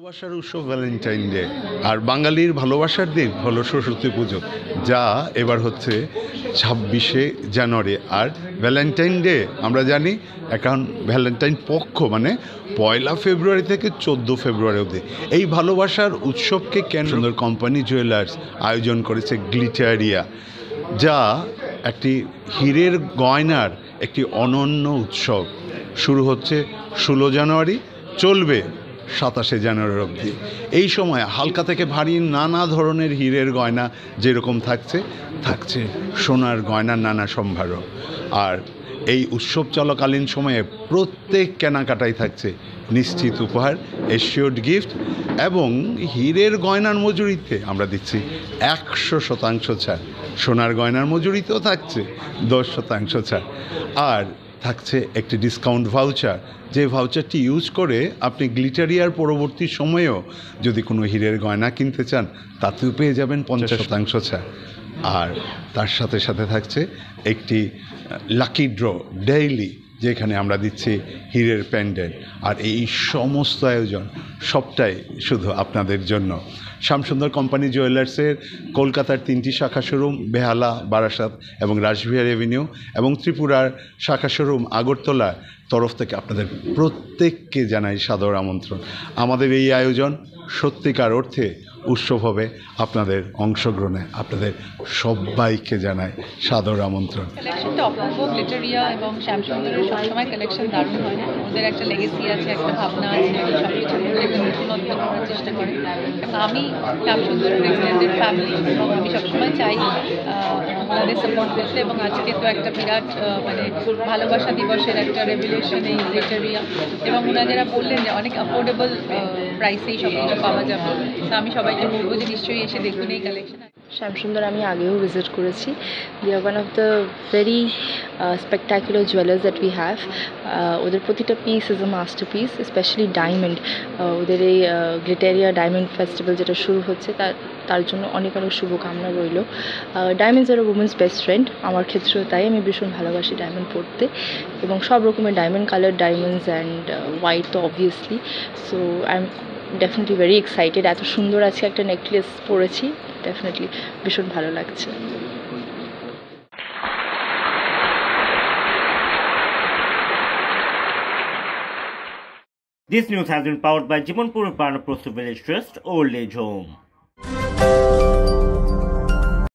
ভালোবাসার উৎসব Valentine day আর বাঙালির ভালোবাসার দিন হলো সরস্বতী পুজো, যা এবার হচ্ছে 26শে জানুয়ারি। আর ভ্যালেন্টাইন ডে আমরা জানি এখন ভ্যালেন্টাইন পক্ষ মানে 1 ফেব্রুয়ারি থেকে 14 ফেব্রুয়ারি অবধি। এই ভালোবাসার উৎসবকে কেন্দ্র সুন্দর কোম্পানি জুয়েলার্স আয়োজন করেছে গ্লিটারিয়া, যা একটি হীরের গয়নার একটি অনন্য উৎসব। শুরু হচ্ছে 16 জানুয়ারি, চলবে 27শে জানুয়ারি অবধি। এই সময় হালকা থেকে ভারী নানা ধরনের হীরের গয়না যেরকম থাকছে সোনার গয়নার নানা সম্ভারও। আর এই উৎসব চলাকালীন সময়ে প্রত্যেক কেনাকাটায় থাকছে নিশ্চিত উপহার, এশিওর্ড গিফট, এবং হীরের গয়নার মজুরিতে আমরা দিচ্ছি 100% ছাড়। সোনার গয়নার মজুরিতেও থাকছে 10% ছাড়। আর থাকছে একটি ডিসকাউন্ট ভাউচার, যে ভাউচারটি ইউজ করে আপনি গ্লিটারিয়ার পরবর্তী সময়েও যদি কোনো হীরের গয়না কিনতে চান তাতেও পেয়ে যাবেন 50% ছাড়। আর তার সাথে সাথে থাকছে একটি লাকি ড্র ডেইলি, যেখানে আমরা দিচ্ছি হীরের প্যান্ডেন্ট। আর এই সমস্ত আয়োজন সবটাই শুধু আপনাদের জন্য। শ্যামসুন্দর কোম্পানি জুয়েলার্সের কলকাতার 3টি শাখা শোরুম, বেহালা, বারাসাত এবং রাসবিহার এভিনিউ, এবং ত্রিপুরার শাখা শোরুম আগরতলার তরফ থেকে আপনাদের প্রত্যেককে জানাই সাদর আমন্ত্রণ। আমাদের এই আয়োজন সত্যিকার অর্থে উৎসব হবে আপনাদের অংশগ্রহণে। আপনাদের সবাইকে জানাই সাদর আমন্ত্রণ। কালেকশনটা অপূর্ব। গ্লিটারিয়া এবং শ্যাম সুন্দরের সবসময় কালেকশন দারুণ হয়। ওদের একটা লেগেসি আছে, একটা ভাবনা আছে, সব কিছু একটা নতুনত্ব করার চেষ্টা করে। এবং আমি শ্যাম সুন্দরের এক্সটেন্ডেড ফ্যামিলি এবং আমি সবসময় চাই ওনাদের সাপোর্ট করতে। এবং আজকে তো একটা বিরাট মানে ভালোবাসা দিবসের একটা রেভুলেশন এই গ্লিটারিয়া, এবং ওনারা বললেন যে অনেক অ্যাফোর্ডেবল প্রাইসেই সব কিছু পাওয়া যাবে। তো আমি সবাইকে বলবো যে নিশ্চয়ই এসে দেখুন এই কালেকশন। শ্যাম সুন্দর আমি আগেও ভিজিট করেছি। They are one of the very spectacular jewellers that we have. ওদের প্রতিটা piece is a masterpiece, specially diamond. ওদের এই গ্লিটারিয়া ডায়মন্ড ফেস্টিভ্যাল যেটা শুরু হচ্ছে তার জন্য অনেক অনেক শুভকামনা রইল। ডায়মন্ডস আর উমেন্স বেস্ট ফ্রেন্ড, আমার ক্ষেত্রেও তাই। আমি ভীষণ ভালোবাসি ডায়মন্ড পরতে, এবং সব রকমের diamond, colour diamonds and white তো obviously. So I am definitely very excited. এত সুন্দর আজকে একটা নেকলেস পরেছি, ডেফিনেটলি ভীষণ ভালো লাগছে। This news has been powered by Jimonpur Pranaprosthu Village Trust, Old Age Home.